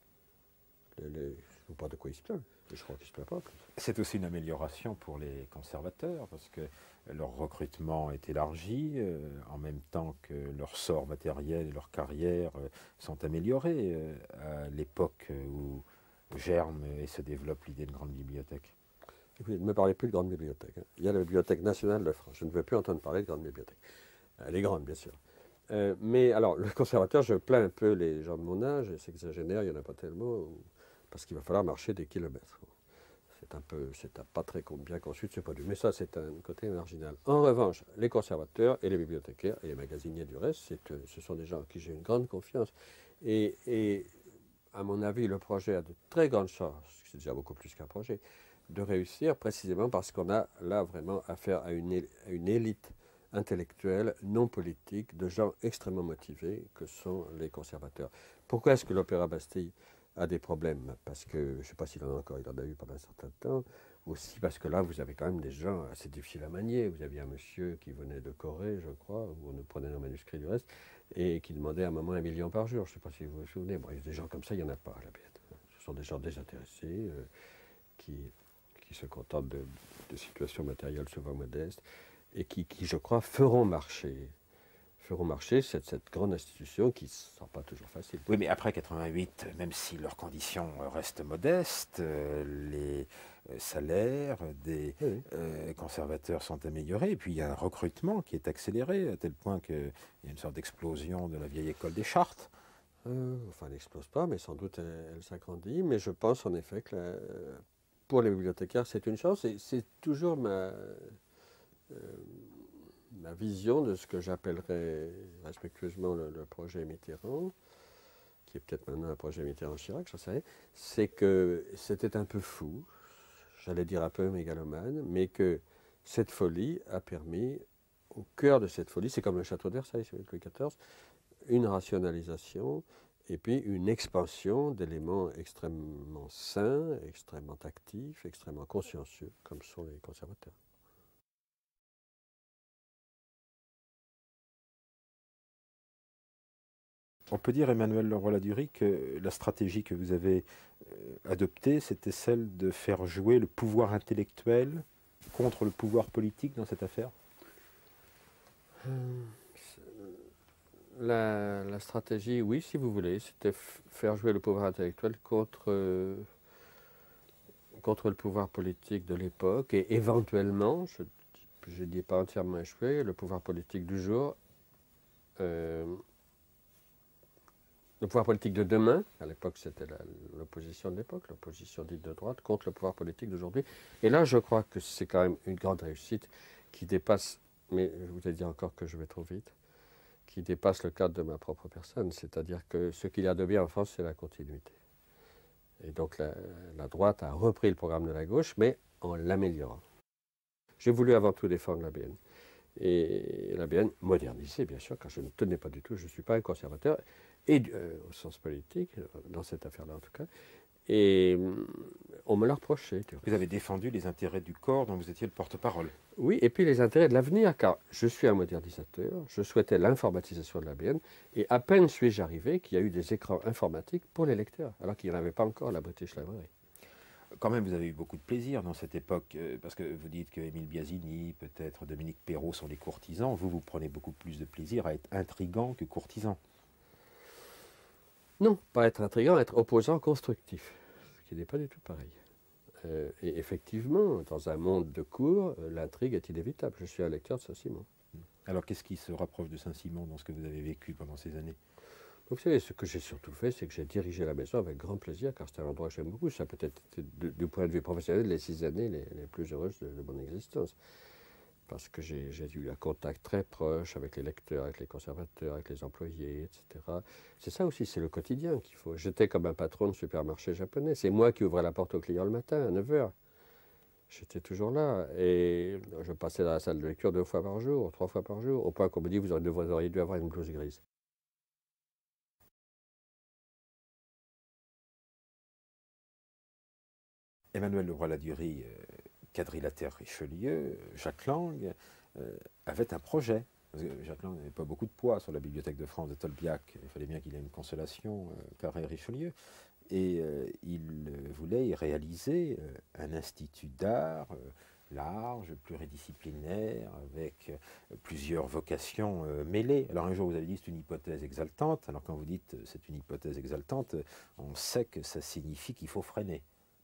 S2: Les, les, je ne sais pas de quoi il se plaint. Je crois qu'il ne se plaint pas.
S1: C'est aussi une amélioration pour les conservateurs, parce que leur recrutement est élargi, euh, en même temps que leur sort matériel et leur carrière euh, sont améliorés euh, à l'époque où germe et se développe l'idée de grande bibliothèque.
S2: Écoutez, ne me parlez plus de grande bibliothèque. Hein. Il y a la Bibliothèque nationale de France. Je ne veux plus entendre parler de grande bibliothèque. Elle est grande, bien sûr. Euh, mais alors, le conservateur, je plains un peu les gens de mon âge, et sexagénaires, il n'y en a pas tellement, parce qu'il va falloir marcher des kilomètres. C'est un peu, c'est pas très bien conçu de ce point de vue, mais ça, c'est un côté marginal. En revanche, les conservateurs et les bibliothécaires, et les magasiniers du reste, ce sont des gens à qui j'ai une grande confiance. Et, et, à mon avis, le projet a de très grandes chances, c'est déjà beaucoup plus qu'un projet, de réussir précisément parce qu'on a là vraiment affaire à une, à une élite intellectuelle, non politique, de gens extrêmement motivés que sont les conservateurs. Pourquoi est-ce que l'Opéra Bastille a des problèmes, parce que, je ne sais pas s'il en a encore, il en a eu pendant un certain temps, aussi parce que là, vous avez quand même des gens assez difficiles à manier. Vous aviez un monsieur qui venait de Corée, je crois, où on nous prenait nos manuscrits du reste, et qui demandait à un moment un million par jour. Je ne sais pas si vous vous souvenez. Bon, il y a des gens comme ça, il n'y en a pas à la B N. Ce sont des gens désintéressés, euh, qui, qui se contentent de, de situations matérielles souvent modestes, et qui, qui, je crois, feront marcher feront marcher cette, cette grande institution qui ne sera pas toujours facile.
S1: Oui, mais après quatre-vingt-huit, même si leurs conditions restent modestes, euh, les salaires des
S2: Oui.
S1: euh, conservateurs sont améliorés, et puis il y a un recrutement qui est accéléré, à tel point qu'il y a une sorte d'explosion de la vieille école des Chartes.
S2: Euh, enfin, elle n'explose pas, mais sans doute elle, elle s'agrandit. Mais je pense en effet que la, pour les bibliothécaires, c'est une chance. Et c'est toujours ma... Euh, ma vision de ce que j'appellerais respectueusement le, le projet Mitterrand, qui est peut-être maintenant un projet Mitterrand-Chirac, j'en sais rien, c'est que c'était un peu fou, j'allais dire un peu mégalomane, mais que cette folie a permis, au cœur de cette folie, c'est comme le château de Versailles, c'est Louis quatorze, une rationalisation et puis une expansion d'éléments extrêmement sains, extrêmement actifs, extrêmement consciencieux, comme sont les conservateurs.
S1: On peut dire, Emmanuel Leroy-Ladurie, que la stratégie que vous avez euh, adoptée, c'était celle de faire jouer le pouvoir intellectuel contre le pouvoir politique dans cette affaire.
S2: La, la stratégie, oui, si vous voulez, c'était faire jouer le pouvoir intellectuel contre, euh, contre le pouvoir politique de l'époque et éventuellement, je ne dis pas entièrement échoué, le pouvoir politique du jour. Euh, Le pouvoir politique de demain, à l'époque c'était l'opposition de l'époque, l'opposition dite de droite, contre le pouvoir politique d'aujourd'hui. Et là je crois que c'est quand même une grande réussite qui dépasse, mais je vous ai dit encore que je vais trop vite, qui dépasse le cadre de ma propre personne. C'est-à-dire que ce qu'il y a de bien en France, c'est la continuité. Et donc la, la droite a repris le programme de la gauche, mais en l'améliorant. J'ai voulu avant tout défendre la B N. Et la B N modernisée, bien sûr, car je ne tenais pas du tout, je ne suis pas un conservateur, et euh, au sens politique, dans cette affaire-là en tout cas, et euh, on me l'a reproché.
S1: Vous avez défendu les intérêts du corps dont vous étiez le porte-parole.
S2: Oui, et puis les intérêts de l'avenir, car je suis un modernisateur, je souhaitais l'informatisation de la B N, et à peine suis-je arrivé qu'il y a eu des écrans informatiques pour les lecteurs, alors qu'il n'y en avait pas encore à la British Library.
S1: Quand même, vous avez eu beaucoup de plaisir dans cette époque, euh, parce que vous dites que Émile Biasini, peut-être Dominique Perrault sont les courtisans. Vous, vous prenez beaucoup plus de plaisir à être intrigant que courtisan.
S2: Non, pas être intrigant, être opposant constructif, ce qui n'est pas du tout pareil. Euh, et effectivement, dans un monde de cours, euh, l'intrigue est inévitable. Je suis un lecteur de Saint-Simon.
S1: Alors, qu'est-ce qui se rapproche de Saint-Simon dans ce que vous avez vécu pendant ces années?
S2: Vous savez, ce que j'ai surtout fait, c'est que j'ai dirigé la maison avec grand plaisir, car c'est un endroit que j'aime beaucoup. Ça a peut-être été, du, du point de vue professionnel, les six années les, les plus heureuses de, de mon existence. Parce que j'ai eu un contact très proche avec les lecteurs, avec les conservateurs, avec les employés, et cetera. C'est ça aussi, c'est le quotidien qu'il faut. J'étais comme un patron de supermarché japonais. C'est moi qui ouvrais la porte aux clients le matin, à neuf heures. J'étais toujours là. Et je passais dans la salle de lecture deux fois par jour, trois fois par jour, au point qu'on me dit, vous auriez dû avoir une blouse grise.
S1: Emmanuel Leroy-Ladurie, euh, quadrilatère Richelieu, Jacques Lang, euh, avait un projet. Parce que Jacques Lang n'avait pas beaucoup de poids sur la Bibliothèque de France de Tolbiac. Il fallait bien qu'il ait une consolation, euh, pareil Richelieu. Et euh, il euh, voulait y réaliser euh, un institut d'art euh, large, pluridisciplinaire, avec euh, plusieurs vocations euh, mêlées. Alors un jour vous avez dit c'est une hypothèse exaltante. Alors quand vous dites c'est une hypothèse exaltante, on sait que ça signifie qu'il faut freiner.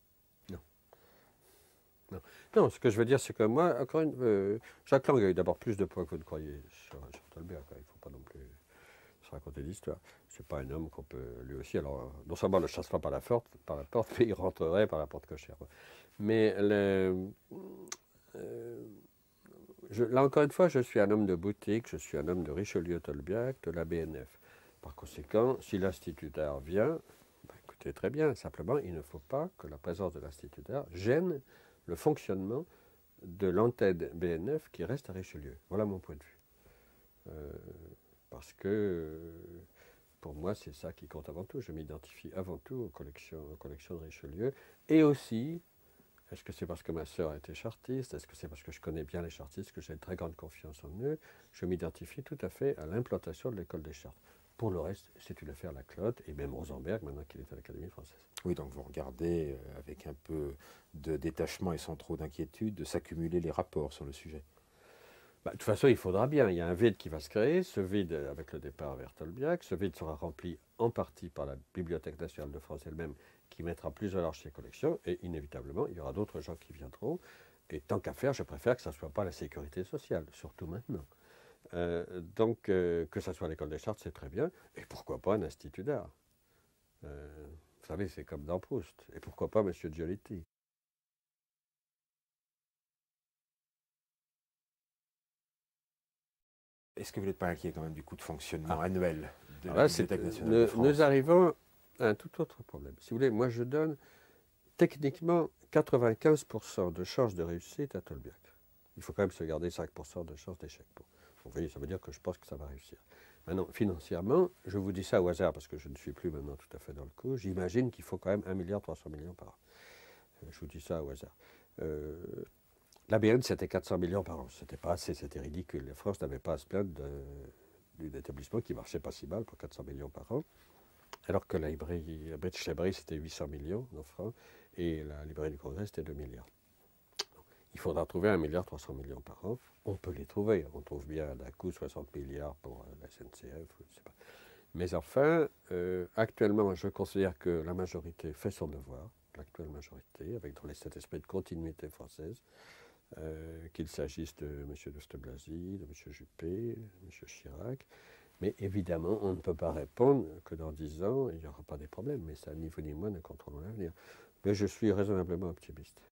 S2: Non. non, ce que je veux dire, c'est que moi, encore une euh, Jacques Lang a eu d'abord plus de poids que vous ne croyez sur, sur Tolbiac. Il ne faut pas non plus se raconter d'histoire. C'est pas un homme qu'on peut, lui aussi, alors non seulement ne chasse pas par la, porte, par la porte, mais il rentrerait par la porte cochère. Mais le, euh, je, là, encore une fois, je suis un homme de boutique, je suis un homme de Richelieu-Tolbiac, de la B N F. Par conséquent, si l'Institut d'art vient, ben, écoutez, très bien, simplement, il ne faut pas que la présence de l'Institut d'art gêne le fonctionnement de l'antenne B N F qui reste à Richelieu. Voilà mon point de vue. Euh, parce que, pour moi, c'est ça qui compte avant tout. Je m'identifie avant tout aux collections, aux collections de Richelieu. Et aussi, est-ce que c'est parce que ma sœur était chartiste? Est-ce que c'est parce que je connais bien les chartistes, que j'ai une très grande confiance en eux? Je m'identifie tout à fait à l'implantation de l'école des chartes. Pour le reste, c'est une affaire Laclotte et même Rosenberg, maintenant qu'il est à l'Académie française.
S1: Oui, donc vous regardez euh, avec un peu de détachement et sans trop d'inquiétude de s'accumuler les rapports sur le sujet.
S2: Bah, de toute façon, il faudra bien. Il y a un vide qui va se créer. Ce vide, avec le départ vers Tolbiac, ce vide sera rempli en partie par la Bibliothèque nationale de France elle-même, qui mettra plus en large ses collections. Et inévitablement, il y aura d'autres gens qui viendront. Et tant qu'à faire, je préfère que ça ne soit pas la sécurité sociale, surtout maintenant. Euh, donc, euh, que ça soit l'école des chartes, c'est très bien. Et pourquoi pas un institut d'art? euh, Vous savez, c'est comme dans Proust. Et pourquoi pas M. Giolitti?
S1: Est-ce que vous n'êtes pas inquiet quand même du coût de fonctionnement
S2: Ah.
S1: annuel de
S2: Alors
S1: la
S2: là, c'est-
S1: Bibliothèque nationale
S2: nous,
S1: de France?
S2: nous arrivons à un tout autre problème. Si vous voulez, moi je donne techniquement quatre-vingt-quinze pour cent de chances de réussite à Tolbiac. Il faut quand même se garder cinq pour cent de chances d'échec. Bon, vous voyez, ça veut dire que je pense que ça va réussir. Maintenant, financièrement, je vous dis ça au hasard parce que je ne suis plus maintenant tout à fait dans le coup. J'imagine qu'il faut quand même un milliard trois cents millions par an. Euh, Je vous dis ça au hasard. Euh, L'A B N, c'était quatre cents millions par an. C'était pas assez, c'était ridicule. La France n'avait pas à se plaindre de- d'un établissement qui marchait pas si mal pour quatre cents millions par an. Alors que la librairie, la British Library, c'était huit cents millions de francs et la librairie du Congrès, c'était deux milliards. Il faudra trouver un milliard trois cents millions par an. On peut les trouver. On trouve bien d'un coup soixante milliards pour euh, la S N C F, je ne sais pas. Mais enfin, euh, actuellement, je considère que la majorité fait son devoir, l'actuelle majorité, avec dans cet esprit de continuité française, euh, qu'il s'agisse de M. de Blasi, de M. Juppé, de M. Chirac. Mais évidemment, on ne peut pas répondre que dans dix ans, il n'y aura pas des problèmes. Mais ça, ni vous ni moi ne contrôlons l'avenir. Mais je suis raisonnablement optimiste.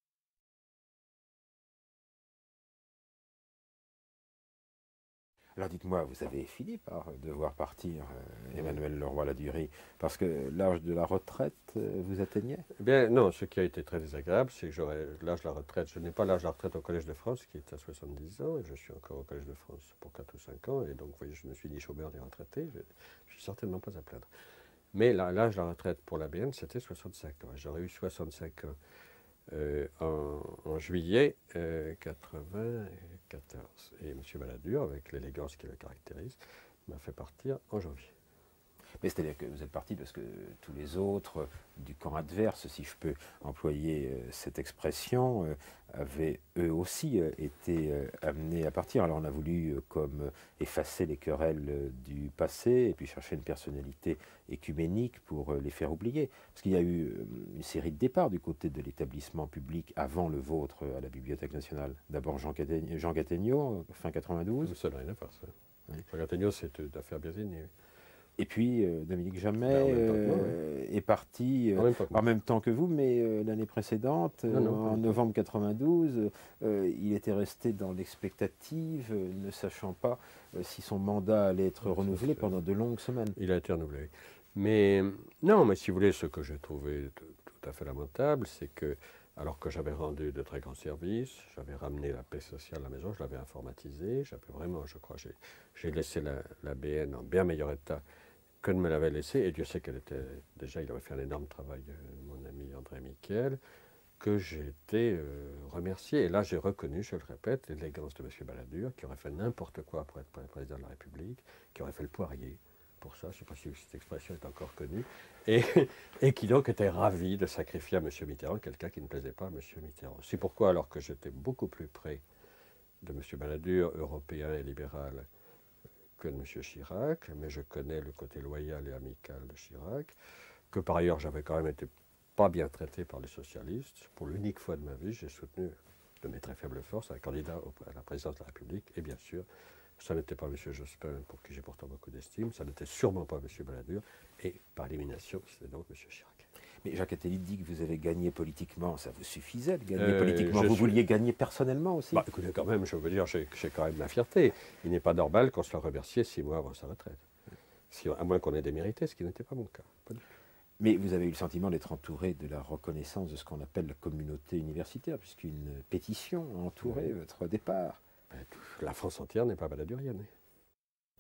S1: Alors dites-moi, vous avez fini par devoir partir, euh, Emmanuel Leroy-Ladurie, parce que l'âge de la retraite, euh, vous atteignait?
S2: Eh bien, non, ce qui a été très désagréable, c'est que j'aurais l'âge de la retraite. Je n'ai pas l'âge de la retraite au Collège de France, qui est à soixante-dix ans, et je suis encore au Collège de France pour quatre ou cinq ans, et donc, vous voyez, je ne suis ni chômeur ni retraité, je ne suis certainement pas à plaindre. Mais l'âge de la retraite pour l'A B N, c'était soixante-cinq ans. J'aurais eu soixante-cinq ans euh, en, en juillet euh, quatre-vingt-quatorze. Et M. Balladur, avec l'élégance qui le caractérise, m'a fait partir en janvier.
S1: Mais c'est-à-dire que vous êtes parti parce que tous les autres du camp adverse, si je peux employer euh, cette expression, euh, avaient eux aussi euh, été euh, amenés à partir. Alors on a voulu euh, comme euh, effacer les querelles euh, du passé et puis chercher une personnalité écuménique pour euh, les faire oublier. Parce qu'il y a eu euh, une série de départs du côté de l'établissement public avant le vôtre euh, à la Bibliothèque nationale. D'abord Jean, Categn- Jean Gattegno, fin quatre-vingt-douze.
S2: Ça n'a rien à voir, ça.
S1: Oui.
S2: Jean Gattegno, c'est une affaire Biasini.
S1: Et puis euh, Dominique Jamais
S2: Ben, en même temps que moi,
S1: euh, est parti euh,
S2: En même temps que moi.
S1: en même temps que vous, mais euh, l'année précédente,
S2: Non, non,
S1: euh,
S2: pas
S1: en
S2: du tout.
S1: novembre quatre-vingt-douze, euh, il était resté dans l'expectative, euh, ne sachant pas euh, si son mandat allait être
S2: Ouais, ça,
S1: renouvelé
S2: c'est-
S1: pendant de longues semaines.
S2: Il a été renouvelé. Mais non, mais si vous voulez, ce que j'ai trouvé t- tout à fait lamentable, c'est que, alors que j'avais rendu de très grands services, j'avais ramené la paix sociale à la maison, je l'avais informatisée, j'avais vraiment, je crois, j'ai- j'ai laissé la, la B N en bien meilleur état que ne me l'avait laissé, et Dieu sait qu'elle était, déjà, il avait fait un énorme travail, euh, mon ami André Miquel, que j'ai été euh, remercié. Et là, j'ai reconnu, je le répète, l'élégance de M. Balladur, qui aurait fait n'importe quoi pour être président de la République, qui aurait fait le poirier pour ça, je ne sais pas si cette expression est encore connue, et, et qui donc était ravi de sacrifier à M. Mitterrand quelqu'un qui ne plaisait pas à M. Mitterrand. C'est pourquoi, alors que j'étais beaucoup plus près de M. Balladur, européen et libéral, que de M. Chirac, mais je connais le côté loyal et amical de Chirac, que par ailleurs j'avais quand même été pas bien traité par les socialistes. Pour l'unique fois de ma vie, j'ai soutenu de mes très faibles forces un candidat à la présidence de la République, et bien sûr, ça n'était pas M. Jospin, pour qui j'ai pourtant beaucoup d'estime, ça n'était sûrement pas M. Balladur, et par élimination, c'était donc M. Chirac.
S1: Mais Jacques Attali dit que vous avez gagné politiquement, ça vous suffisait de gagner
S2: Euh,
S1: politiquement,
S2: je
S1: vous
S2: suis-
S1: vouliez gagner personnellement aussi?
S2: Bah, écoutez, quand même, je veux dire, j'ai j'ai quand même ma fierté. Il n'est pas normal qu'on soit remercié six mois avant sa retraite. Si, à moins qu'on ait démérité, ce qui n'était pas mon cas. Pas du tout.
S1: Mais vous avez eu le sentiment d'être entouré de la reconnaissance de ce qu'on appelle la communauté universitaire, puisqu'une pétition a entouré
S2: Oui.
S1: votre départ.
S2: Ben, tout- la France entière n'est pas baladurienne.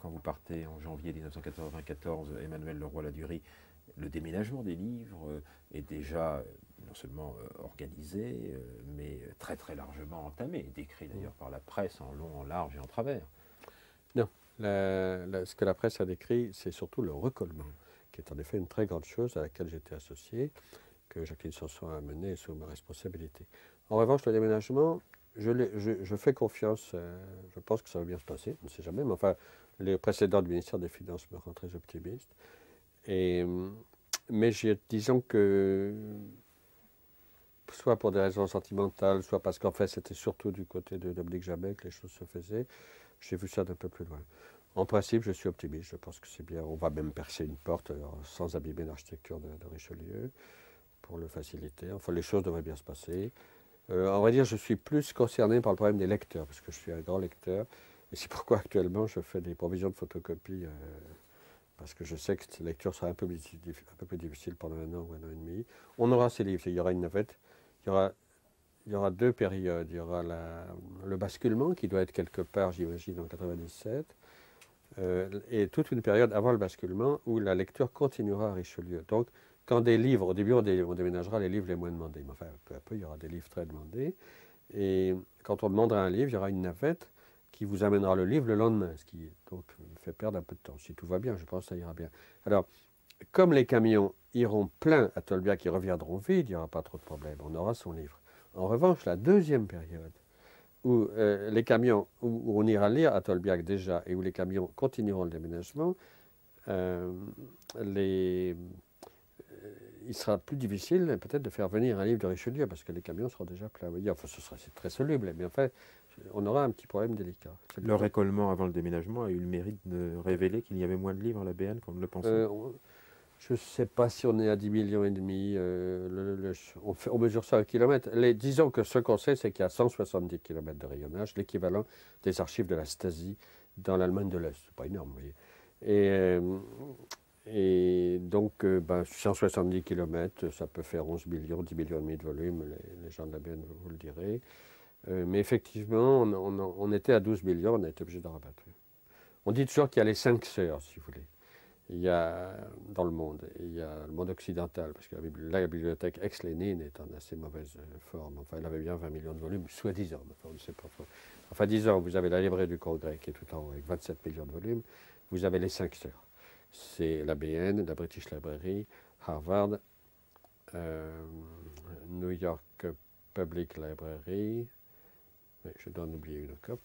S1: quand vous partez en janvier mille neuf cent quatre-vingt-quatorze, Emmanuel Leroy-Ladurie, le déménagement des livres euh, est déjà euh, non seulement euh, organisé, euh, mais très très largement entamé, décrit d'ailleurs par la presse en long, en large et en travers.
S2: Non, la, la, ce que la presse a décrit, c'est surtout le recollement, qui est en effet une très grande chose à laquelle j'étais associé, que Jacqueline Sanson a mené sous ma responsabilité. En revanche, le déménagement, je, je, je fais confiance, euh, je pense que ça va bien se passer, on ne sait jamais, mais enfin, les précédents du ministère des Finances me rendent très optimiste. Et, mais disons que, soit pour des raisons sentimentales, soit parce qu'en fait c'était surtout du côté de Dominique Jamais que les choses se faisaient, j'ai vu ça d'un peu plus loin. En principe, je suis optimiste, je pense que c'est bien. On va même percer une porte alors, sans abîmer l'architecture de, de Richelieu, pour le faciliter. Enfin, les choses devraient bien se passer. Euh, on va dire, je suis plus concerné par le problème des lecteurs, parce que je suis un grand lecteur, et c'est pourquoi actuellement je fais des provisions de photocopie. Euh, parce que je sais que cette lecture sera un peu, un peu plus difficile pendant un an ou un an et demi. On aura ces livres, il y aura une navette, il y aura, il y aura deux périodes. Il y aura la, le basculement qui doit être quelque part, j'imagine, en quatre-vingt-dix-sept, euh, et toute une période avant le basculement où la lecture continuera à Richelieu. Donc, quand des livres, au début on, dé, on déménagera les livres les moins demandés, mais enfin, peu à peu, il y aura des livres très demandés. Et quand on demandera un livre, il y aura une navette qui vous amènera le livre le lendemain, ce qui donc fait perdre un peu de temps. Si tout va bien, je pense que ça ira bien. Alors, comme les camions iront pleins à Tolbiac, ils reviendront vides, il n'y aura pas trop de problèmes, on aura son livre. En revanche, la deuxième période, où euh, les camions, où, où on ira lire à Tolbiac déjà, et où les camions continueront le déménagement, euh, les, euh, il sera plus difficile peut-être de faire venir un livre de Richelieu, parce que les camions seront déjà pleins. Enfin, ce sera très soluble, mais en fait, on aura un petit problème délicat.
S1: Le récollement avant le déménagement a eu le mérite de révéler qu'il y avait moins de livres à la B N qu'on ne le pensait.
S2: Euh, on, je ne sais pas si on est à dix millions et demi. Euh, le, le, on, fait, on mesure ça en kilomètres. Les, disons que ce qu'on sait, c'est qu'il y a cent soixante-dix kilomètres de rayonnage, l'équivalent des archives de la Stasi dans l'Allemagne de l'Est. C'est pas énorme, vous voyez. Et, euh, et donc, euh, ben, cent soixante-dix kilomètres, ça peut faire onze millions, dix millions et demi de volume. Les, les gens de la B N vous le direz. Euh, mais effectivement, on, on, on était à douze millions, on a été obligé de rabattre. On dit toujours qu'il y a les cinq sœurs, si vous voulez. Il y a, dans le monde, il y a le monde occidental, parce que la, la bibliothèque ex-Lénine est en assez mauvaise forme. Enfin, elle avait bien vingt millions de volumes, soi-disant, enfin, on ne sait pas. Enfin, disons, vous avez la librairie du Congrès qui est tout en haut avec vingt-sept millions de volumes. Vous avez les cinq sœurs. C'est la B N, la British Library, Harvard, euh, New York Public Library, je dois en oublier une encore,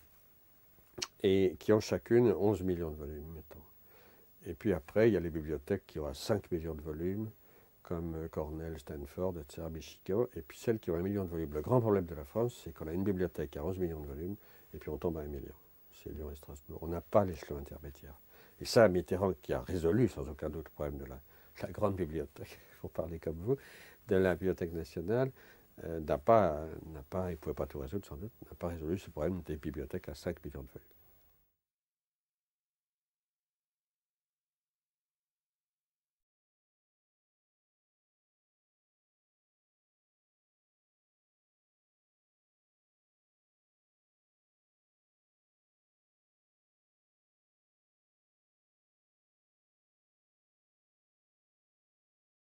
S2: et qui ont chacune onze millions de volumes, mettons. Et puis après, il y a les bibliothèques qui ont cinq millions de volumes, comme Cornell, Stanford, et cetera, Michigan, et puis celles qui ont un million de volumes. Le grand problème de la France, c'est qu'on a une bibliothèque à onze millions de volumes, et puis on tombe à un million. C'est Lyon et Strasbourg. On n'a pas l'échelon intermédiaire. Et ça, Mitterrand, qui a résolu sans aucun doute le problème de la, la grande bibliothèque, pour parler comme vous, de la Bibliothèque nationale, euh, n'a pas, n'a pas, il ne pouvait pas tout résoudre sans doute, n'a pas résolu ce problème des bibliothèques à cinq millions de volumes.